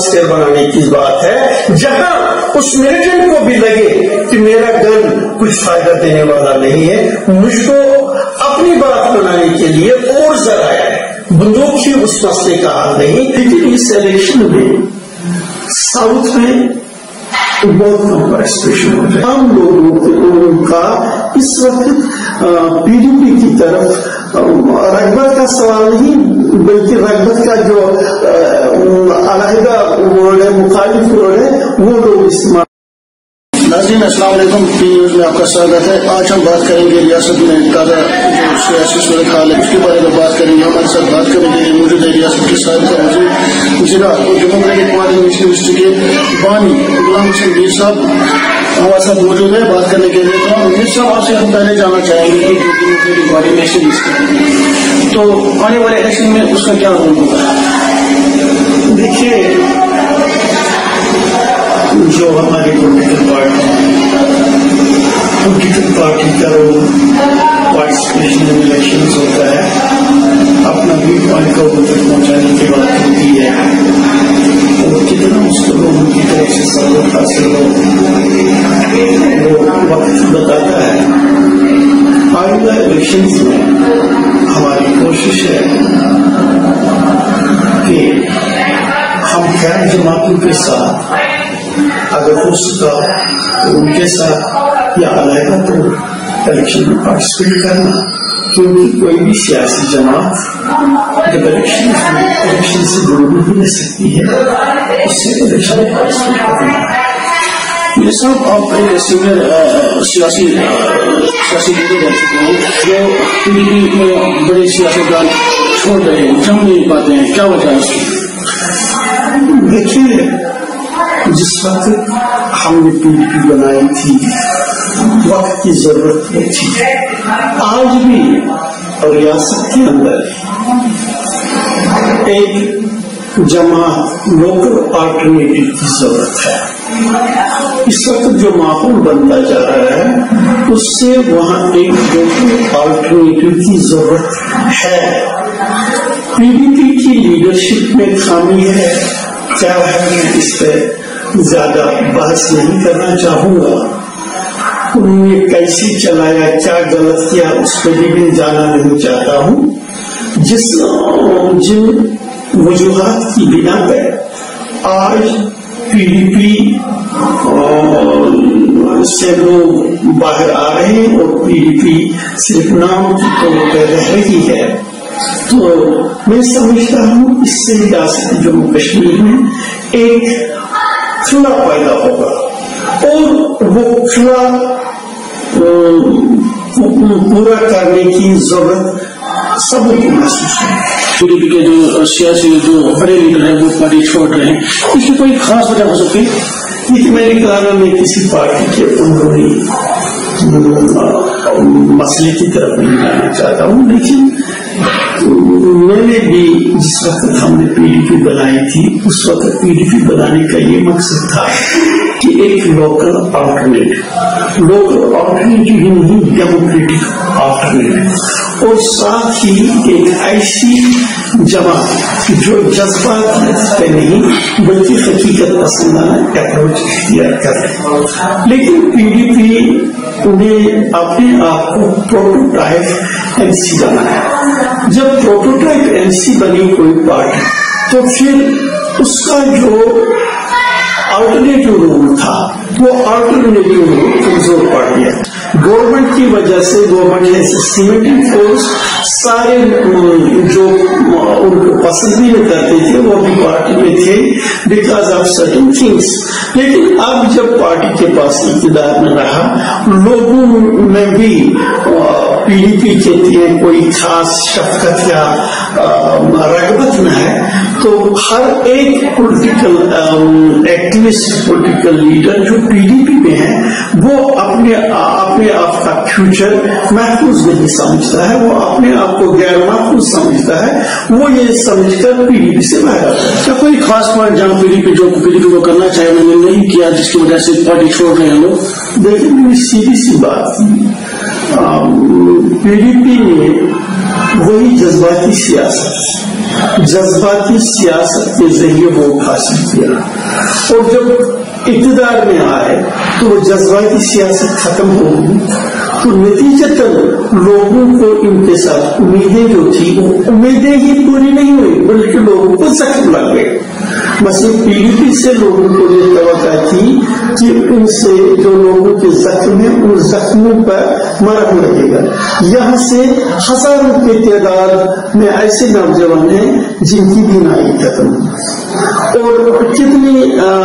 Atmosphere بنانے کی بات ہے جہاں اس ملیٹنٹ کو بھی لگے کہ میرا گن کچھ فائدہ دینے والا نہیں ہے، مجھ کو اپنی بات بنانے کے لیے اور ذرائع ہے، بندوق ہی اس مسئلے کا حل نہیں۔ لیکن اس الیکشن میں ساؤتھ میں بہت کم پارٹیسپیشن ہو رہا ہے۔ عام لوگوں کا اس وقت پی ڈی پی کی طرف رغبت کا سوال نہیں، بلکہ رغبت کا جو علیحدہ ورڈ ہے، مخالف ورڈ ہے، وہ لوگ استعمال۔ ناظرین السلام علیکم، پی نیوز میں آپ کا سواگت ہے۔ آج ہم بات کریں گے ریاست میں تازہ جو سیاسی صورتحال ہے اس کے بارے میں بات کریں گے۔ ہمارے ساتھ بات کریں گے موجودہ ریاست کے سابقہ وزیر ضلع اور جموں کشمیر پارٹی یونیورسٹی کے بانی غلام حسین میر صاحب ہمارے ساتھ موجود ہے بات کرنے کے لیے۔ تو میر صاحب آپ سے ہم پہلے جاننا چاہیں گے کہ جموں کشمیر پارٹی میں تو آنے والے الیکشن میں اس کا کیا رول ہوگا؟ دیکھیے، جو ہماری پولیٹیکل پارٹی کا رول پارٹیسپیشن ان الیکشن ہوتا ہے، اپنا ویو پوائنٹ کو تک پہنچانے کی بات ہوتی ہے، اور کتنا اس کو لوگوں کی طرف سے سہولت حاصل ہو وہ وقت بتاتا ہے۔ آئندہ الیکشن میں ہماری کوشش ہے کہ ہم غیر جماعتوں کے ساتھ اگر ہو سکا تو ان کے ساتھ یا علیحدہ تو الیکشن میں پارٹیسپیٹ کرنا، کیونکہ کوئی بھی سیاسی جماعت جب الیکشن سے جڑی نہیں رہ سکتی ہے، اس سے الیکشن میں پارٹیسپیٹ کرنا۔ یہ صاحب آپ ایک سینئر سیاسی لیڈر رہ چکے ہیں، جو پی ڈی پی میں بڑے سیاستدان چھوڑ رہے ہیں، جم نہیں پاتے ہیں، کیا وجہ ہے اس کی؟ دیکھیے، جس وقت ہم نے پی ڈی پی بنائی تھی وقت کی ضرورت تھی، آج بھی ریاست کے اندر ایک جماعت لوکل آلٹرنیٹو کی ضرورت ہے۔ اس وقت جو ماحول بنتا جا رہا ہے اس سے وہاں ایک لوکل آلٹرنیٹو کی ضرورت ہے۔ پی ڈی پی کی لیڈرشپ میں خامی ہے، کیا ہے، میں اس پہ زیادہ بحث نہیں کرنا چاہوں گا۔ انہوں نے کیسے چلایا، کیا غلط کیا، اس پہ بھی میں جانا نہیں چاہتا ہوں۔ جن وجوہات کی بنا پر آج پی ڈی پی سے لوگ باہر آ رہے ہیں اور پی ڈی پی صرف نام کی طور پہ رہ رہی ہے، تو میں سمجھتا ہوں اس سے ریاست جموں کشمیر میں ایک خلا پیدا ہوگا، اور وہ خلا پورا کرنے کی ضرورت سب کو محسوس ہے۔ پی ڈی پی کے جو سیاسی جو بڑے لیڈر ہیں وہ پارٹی چھوڑ رہے ہیں، اس کی کوئی خاص وجہ ہو سکتی ہے؟ یہ میرے خیال میں کسی پارٹی کے عمومی مسئلے کی طرف نہیں جانا چاہتا ہوں، لیکن میں نے بھی جس وقت ہم نے پی ڈی پی بنائی تھی اس وقت پی ڈی پی بنانے کا یہ مقصد تھا کہ ایک لوکل آلٹرنیٹو ہی نہیں، ڈیموکریٹک آلٹرنیٹو، اور ساتھ ہی ایک ایسی جماعت جو جذبات پہ نہیں بلکہ حقیقت پسندانہ اپروچ اختیار کرے۔ لیکن پی ڈی پی نے اپنے آپ کو پروٹوٹائپ این سی بنایا۔ جب پروٹوٹائپ این سی بنی کوئی پارٹی تو پھر اس کا جو آلٹرنیٹو رول تھا وہ آلٹرنیٹو رول کمزور پڑ گیا۔ گورنمنٹ کی وجہ سے گورنمنٹ نے سیمیٹنگ فورس سارے جو ان کو پسند بھی نہیں کرتے تھے وہ بھی پارٹی میں تھے بیکاز آف سرٹن تھنگس، لیکن اب جب پارٹی کے پاس اقتدار میں رہا لوگوں میں بھی پی ڈی پی کے لیے کوئی خاص شفقت یا رغبت نہ ہے، تو ہر ایک پولیٹیکل ایکٹیوسٹ پولیٹیکل لیڈر جو پی ڈی پی میں ہے وہ اپنے آپ کا فیوچر محفوظ نہیں سمجھتا ہے، وہ اپنے آپ کو غیر محفوظ سمجھتا ہے، وہ یہ سمجھ کر پی ڈی پی سے باہر آتا ہے۔ کیا کوئی خاص پوائنٹ جہاں پی ڈی پی کو کرنا چاہے میں نے نہیں کیا جس کی وجہ سے پارٹی چھوڑ رہے ہیں لوگ؟ دیکھیں میری سیدھی سی بات، پی ڈی پی نے وہی جذباتی سیاست کے ذریعے ووٹ حاصل کیا، اور جب اقتدار میں آئے تو وہ جذباتی سیاست ختم ہو گئی، تو نتیجتاً لوگوں کو ان کے ساتھ امیدیں جو تھی وہ امیدیں ہی پوری نہیں ہوئی، بلکہ لوگوں کو زخم لگ گئے۔ مثلا PDP سے لوگوں کو یہ توقع تھی کہ ان سے جو لوگوں کے زخم ہیں ان زخموں پر مرہم لگے گا۔ یہاں سے ہزاروں کی تعداد میں ایسے نوجوان ہیں جن کی بینائی ختم، اور کتنی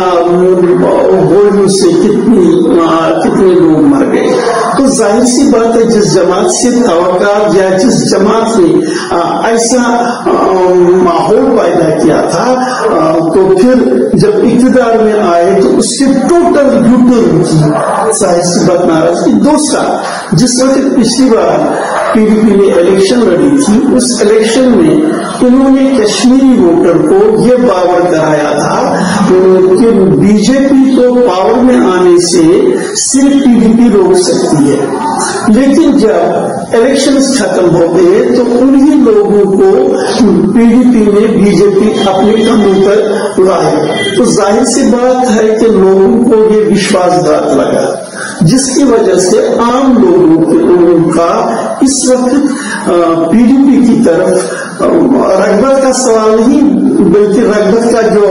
گولیوں سے کتنے لوگ مر گئے۔ تو ظاہر سی بات ہے جس جماعت سے توقع یا جس جماعت نے ایسا ماحول پیدا کیا تھا تو پھر جب اقتدار میں آئے تو اس سے ٹوٹل یوٹرن کی ظاہر سی بات ناراضگی۔ دوسرا، جس وقت پچھلی بار PDP نے الیکشن لڑی تھی، اس الیکشن میں انہوں نے کشمیری ووٹر کو یہ باور کرایا تھا کہ BJP کو پاور میں آنے سے صرف PDP روک سکتی ہے، لیکن جب الیکشن ختم ہو گئے تو انہی لوگوں کو PDP نے BJP اپنے کندھوں پر اڑایا۔ تو ظاہر سی بات ہے کہ لوگوں کو یہ وشواس گھات لگا، جس کی وجہ سے عام لوگوں کا اس وقت PDP کی طرف رغبت کا سوال نہیں بلکہ رغبت کا جو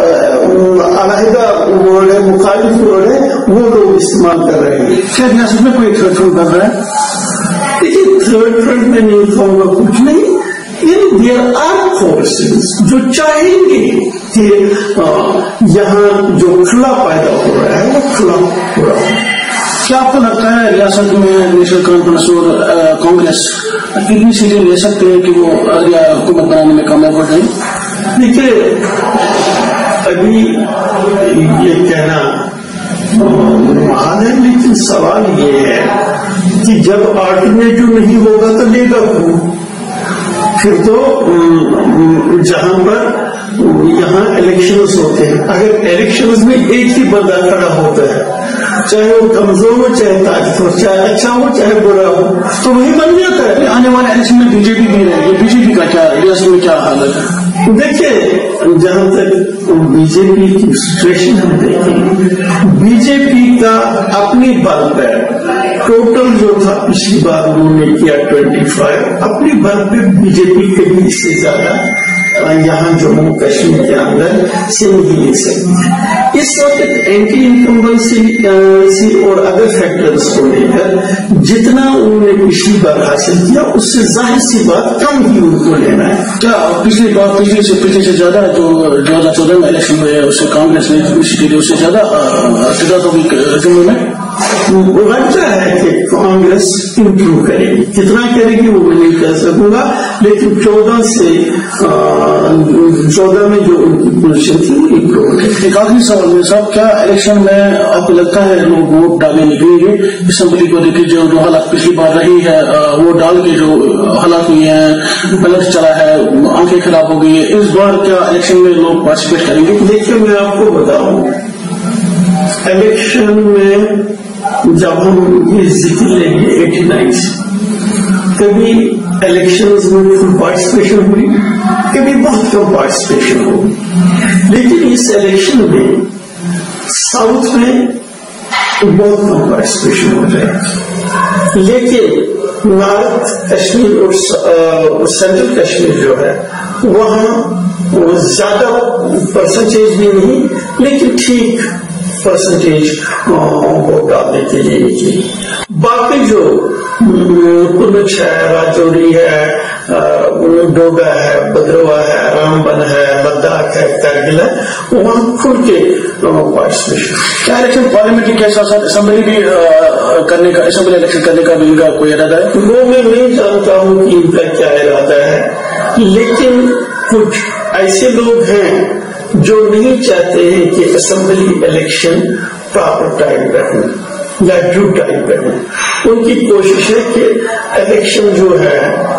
علیحدہ ورڈ ہے، مخالف ورڈ ہے، وہ لوگ استعمال کر رہے ہیں۔ کیا ریاست میں کوئی تھرڈ فرنٹ بن رہا ہے؟ لیکن تھرڈ فرنٹ میں نہیں کہوں گا کچھ نہیں، دیر آر فورسز جو چاہیں گے کہ یہاں جو کھلا پیدا ہو رہا ہے وہ کھلا ہو رہا ہے۔ کیا آپ کو لگتا ہے ریاست میں نیشنل کانفرنس اور کانگریس کتنی سیٹیں لے سکتے ہیں کہ وہ حکومت بنانے میں کامیاب ہو جائیں؟ دیکھیے، ابھی یہ کہنا محال ہے، لیکن سوال یہ ہے کہ جب آلٹرنیٹو نہیں ہوگا تو لے گا کون؟ پھر تو جہاں پر یہاں الیکشنز ہوتے ہیں، اگر الیکشنز میں ایک ہی بندہ کھڑا ہوتا ہے، چاہے وہ کمزور ہو چاہے طاقتور، چاہے اچھا ہو چاہے برا ہو، تو وہی بن جاتا ہے۔ آنے والے الیکشن میں BJP بھی رہے گی، BJP کا کیا ریاست میں کیا حالت ہے؟ دیکھیے، جہاں تک BJP کی سچویشن ہم دیکھیں، BJP کا اپنی بل پر ٹوٹل جو تھا پچھلی بار انہوں نے کیا 25، اپنی بل پہ BJP کے بھی اس سے زیادہ یہاں جموں کشمیر کے اندر سے نہیں لے سکتی۔ اس وقت اینٹی انکمبنسی اور ادر فیکٹرز کو لے کر جتنا انہوں نے پچھلی بار حاصل کیا اس سے ظاہر سی بات کم ہی ان کو لینا ہے۔ کیا پچھلے سے زیادہ جو 2014 میں الیکشن ہوئے اس سے کانگریس نے اس سے زیادہ تعداد ہوگی جموں میں؟ لگتا ہے کہ کانگریس امپروو کرے گی، کتنا کرے گی وہ میں نہیں کہہ سکوں گا، لیکن 14 میں جو ان کی پوزیشن تھی وہ امپروو کرے گی۔ ایک آخری سوال میں صاحب، کیا الیکشن میں آپ کو لگتا ہے لوگ ووٹ ڈالنے نکلیں گے؟ اسمبلی کو دیکھیے جو حالات پچھلی بار رہی ہے، ووٹ ڈال کے جو حالات ہوئی ہیں، پلٹ چلا ہے، آنکھیں خراب ہو گئی ہے، اس بار کیا الیکشن میں لوگ پارٹیسپیٹ کریں گے؟ دیکھیے، میں آپ کو بتاؤں، الیکشن میں جب ہم یہ ذکر لیں گے 89 سے، کبھی الیکشنز میں فل پارٹیسپیشن ہوئی، کبھی بہت کم پارٹیسپیشن ہوئی، لیکن اس الیکشن میں ساؤتھ میں بہت کم پارٹیسپیشن ہو جائے گی، لیکن نارتھ کشمیر اور سینٹرل کشمیر جو ہے وہاں زیادہ پرسنٹیج بھی نہیں لیکن ٹھیک پرسنٹیج ووٹ ڈالنے کے لیے۔ باقی جو پنچ ہے، راجوری ہے، ڈوڈا ہے، بدروا ہے، رامبن ہے، لداخ ہے، کرگل ہے، وہاں کھل کے پارٹیسپیشن۔ کیا الیکشن پارلیمنٹ کے ساتھ ساتھ اسمبلی بھی کرنے کا، اسمبلی الیکشن کرنے کا بھی ان کا کوئی ارادہ ہے؟ وہ میں نہیں جانتا ہوں کہ ان کا کیا ارادہ ہے، لیکن کچھ ایسے لوگ ہیں جو نہیں چاہتے ہیں کہ اسمبلی الیکشن پراپر ٹائم پہ ہو، یا جو ٹائم پہ ہوں. ان کی کوشش ہے کہ الیکشن جو ہے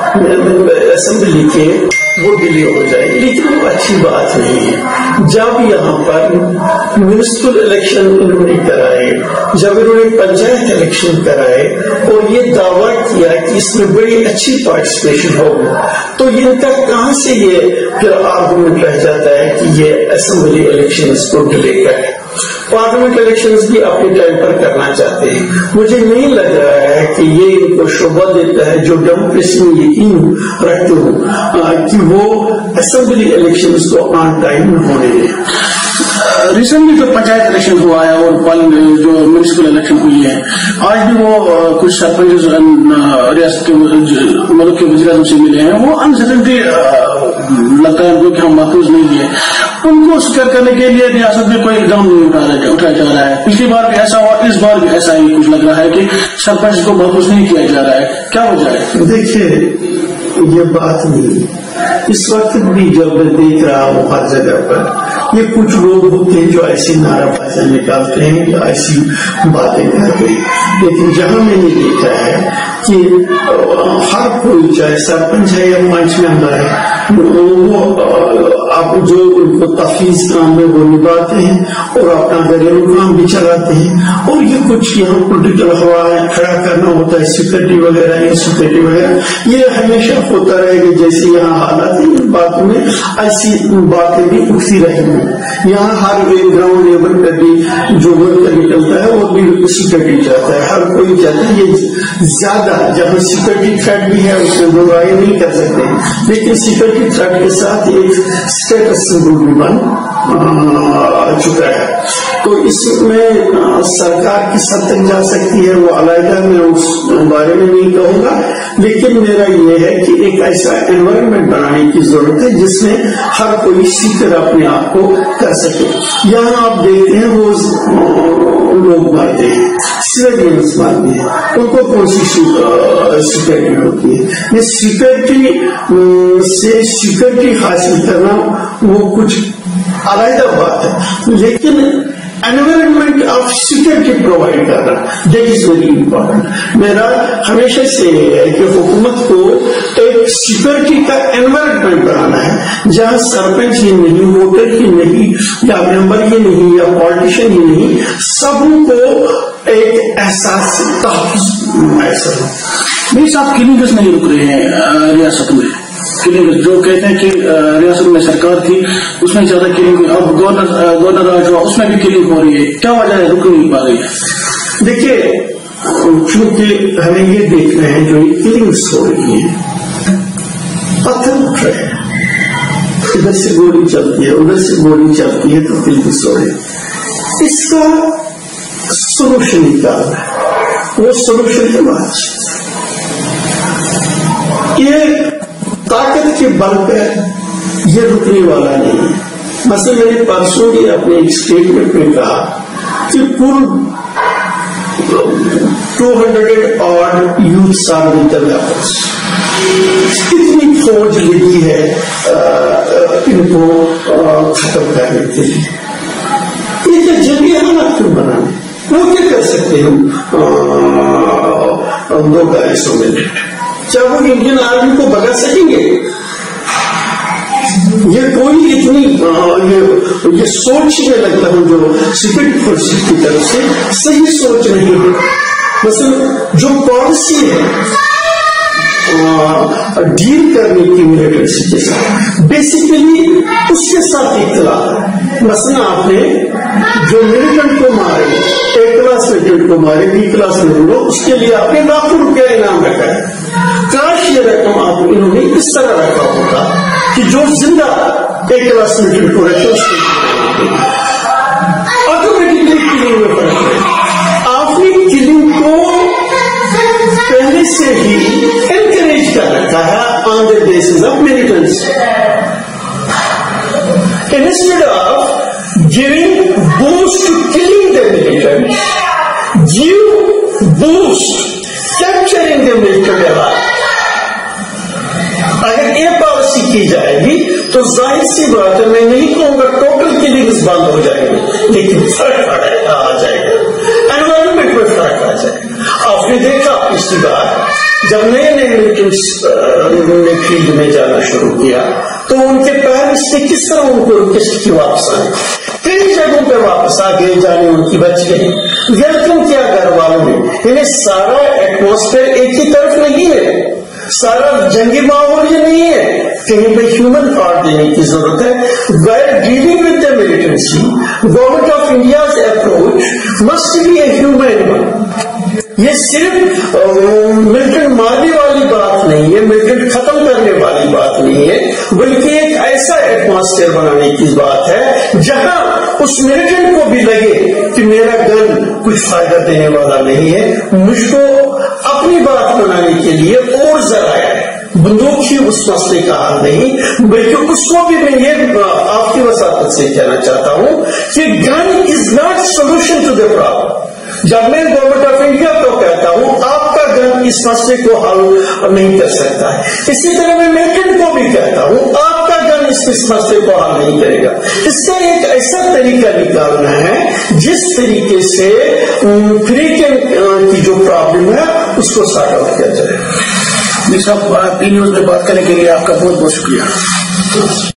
اسمبلی کے وہ ڈیلے ہو جائے, لیکن وہ اچھی بات نہیں ہے. جب یہاں پر میونسپل الیکشن انہوں نے کرائے, جب انہوں نے پنچایت الیکشن کرائے اور یہ دعویٰ کیا کہ اس میں بڑی اچھی پارٹیسپیشن ہوگی, تو ان کا کہاں سے یہ پھر آرگومنٹ رہ جاتا ہے کہ یہ اسمبلی الیکشن کو ڈیلے کرے. پارلیمنٹ الیکشنز بھی اپنے ٹائم پر کرنا چاہتے ہیں. مجھے نہیں لگ رہا ہے کہ یہ ان کو شعبہ دیتا ہے جو ڈیموکریسی میں یقین رکھتے ہوں کہ وہ اسمبلی الیکشنز کو آن ٹائم ہونے دیں. ریسنٹلی جو پنچایت الیکشن ہوا ہے اور جو میونسپل الیکشن ہوئی ہے, آج بھی وہ کچھ سرپنچ ریاست کے ملک کے وزیر اعظم سے ملے ہیں, وہ انسرٹنٹی لگتا ہے کہ ہم محفوظ نہیں ہے. ان کو سکر کرنے کے لیے ریاست میں کوئی اقدام نہیں اٹھایا جا رہا ہے. پچھلی بار بھی ایسا ہوا, اس بار بھی ایسا ہی کچھ لگ رہا ہے کہ سرپنچ کو محفوظ نہیں کیا جا رہا ہے. کیا وجہ ہے؟ دیکھیے یہ بات نہیں, اس وقت بھی جب میں دیکھ رہا ہوں ہر جگہ پر یہ کچھ لوگ ہوتے ہیں جو ایسی نعرہ بازیاں نکالتے ہیں یا ایسی باتیں کرتے ہیں, لیکن جہاں میں نے دیکھا ہے کہ ہر کوئی چاہے سرپنچ ہے یا پنچ ممبر ہے وہ آپ جو ان کو تفویض کام میں وہ نبھاتے ہیں اور اپنا گھریلو کام بھی چلاتے ہیں. اور یہ کچھ یہاں پولیٹیکل ہوا کھڑا کرنا ہوتا ہے, سیکورٹی وغیرہ انسیکورٹی وغیرہ, یہ ہمیشہ ہوتا رہے گا. جیسے یہاں حالات ہیں ان باتوں میں ایسی باتیں بھی اٹھتی رہیں گی. یہاں ہر ایک گراؤنڈ لیول پر بھی جو ورکر نکلتا ہے وہ بھی سیکورٹی چاہتا ہے. ہر کوئی چاہتا ہے یہ زیادہ, جب سیکورٹی تھریٹ بھی ہے اس میں دو رائے نہیں کر سکتے, لیکن سیکورٹی تھریٹ کے ساتھ ایک اسٹیٹس سمبل بھی بن چکا ہے. تو اس میں سرکار کس حد تک جا سکتی ہے وہ علیحدہ میں اس بارے میں نہیں کہوں گا, لیکن میرا یہ ہے کہ ایک ایسا انوائرمنٹ بنانے کی ضرورت ہے جس میں ہر کوئی سیکر اپنے آپ کو کر سکے. یہاں آپ دیکھتے ہیں روز لوگ مرتے ہیں, سویلینس مرتے ہیں, ان کو کون سی سیکورٹی ہوتی ہے؟ یہ سیکورٹی سے سیکورٹی حاصل کرنا وہ کچھ علیحدہ بات ہے, لیکن انوائرمنٹ آف سیکورٹی پرووائڈ کرنا دیٹ از ویری امپورٹنٹ. میرا ہمیشہ سے یہ ہے کہ حکومت کو ایک سیکورٹی کا انوائرمنٹ بنانا ہے جہاں سرپنچ ہی نہیں, ووٹر ہی نہیں, یا ممبر ہی نہیں, یا پالیٹیشین ہی نہیں, سب کو ایک احساس تحفظ میسر ہو. میرے ساتھ کلینگز نہیں رک رہے ہیں ریاست میں. کلنگ جو کہتے ہیں کہ ریاست میں سرکار تھی اس میں زیادہ کلنگ, اب گورنر راج ہوا اس میں بھی کلنگ ہو رہی ہے. کیا وجہ ہے رک نہیں پا رہی ہے؟ دیکھیے چونکہ ہمیں یہ دیکھنا ہے جو کلنگس ہو رہی ہیں, پتھر اٹھ رہے ہیں, ادھر سے گولی چلتی ہے ادھر سے گولی چلتی ہے تو کلنگس ہو رہے ہیں. اس کا سولوشن نکالنا ہے, وہ سولوشن کے بعد یہ طاقت کے بل پہ یہ رکنے والا نہیں ہے. مثلا میں نے پرسوں بھی اپنے ایک اسٹیٹمنٹ میں کہا کہ کل 200 odd youths are with the weapons. کتنی فوج لگی ہے ان کو ختم کرنے کے لیے. یہ کیا جنگی حالات کیوں بنانے, وہ کیا کر سکتے ہم 200 منٹ, کیا وہ انڈین آرمی کو بگا سکیں گے؟ یہ کوئی اتنی یہ سوچنے لگتا ہوں جو سیکورٹی فورسز کی طرف سے صحیح سوچ نہیں ہے. مثلا جو پالیسی ہے ڈیل کرنے کی ملٹنسی کے ساتھ بیسیکلی اس کے ساتھ اختلاف ہے. مثلا آپ نے جو ملیٹنٹ کو مارے, ایک کلاس ملیٹنٹ کو مارے, بی کلاس ملیٹنٹ, اس کے لیے آپ نے ₹1,00,000 انعام رکھا ہے. کاش یہ رقم آپ انہوں نے اس طرح رکھا ہوگا کہ جو زندہ ایک کلاس ملیٹنٹ کو رکھے اس کو آٹومیٹکلی کلنگ میں فرق ہے. آپ نے کلنگ کو پہلے سے ہی انکریج کر رکھا ہے on the basis of militants. Instead of giving boost to killing the militant, give boost capturing the militant alive. اگر یہ پالیسی کی جائے گی تو ظاہر سی بات ہے, میں نہیں کہوں گا ٹوٹل کلنگز بند ہو جائے گی, لیکن فرق آ جائے گا, انوائرمنٹ میں فرق کی بات، جب نئے ملٹنٹس نے فیلڈ میں جانا شروع کیا تو ان کے پیرنٹس نے کس طرح ان کو ریکویسٹ کی واپس آنے، کئی جگہوں پہ واپس آ گئے، جانے ان کی بچ گئی، ویلکم کیا گھر والوں نے. یعنی سارا ایٹماسفیئر ایک ہی طرف نہیں ہے، سارا جنگی ماحول یہ نہیں ہے، کہیں پہ ہیومن پارٹ دینے کی ضرورت ہے. While dealing with the militancy government of India's approach must be a human one. یہ صرف ملٹنٹ مارنے والی بات نہیں ہے، ملٹنٹ ختم کرنے والی بات نہیں ہے، بلکہ ایک ایسا ایٹماسفیئر بنانے کی بات ہے جہاں اس ملٹنٹ کو بھی لگے کہ میرا گن کچھ فائدہ دینے والا نہیں ہے، مجھ کو اپنی بات بنانے کے لیے اور ذرائع ہے. بندوق ہی اس مسئلے کا حل نہیں، بلکہ اس کو بھی میں یہ آپ کی وساطت سے کہنا چاہتا ہوں کہ gun is not solution to the problem. جب میں گورنمنٹ آف انڈیا کو کہتا ہوں آپ کا گن اس مسئلے کو حل نہیں کر سکتا ہے، اسی طرح میں ملٹنٹ کو بھی کہتا ہوں آپ کا گن اس مسئلے کو حل نہیں کرے گا. اس کا ایک ایسا طریقہ نکالنا ہے جس طریقے سے فریقین کی جو پرابلم ہے اس کو سارٹ آؤٹ کیا جائے. جی صاحب، پی نیوز میں بات کرنے کے لیے آپ کا بہت بہت شکریہ.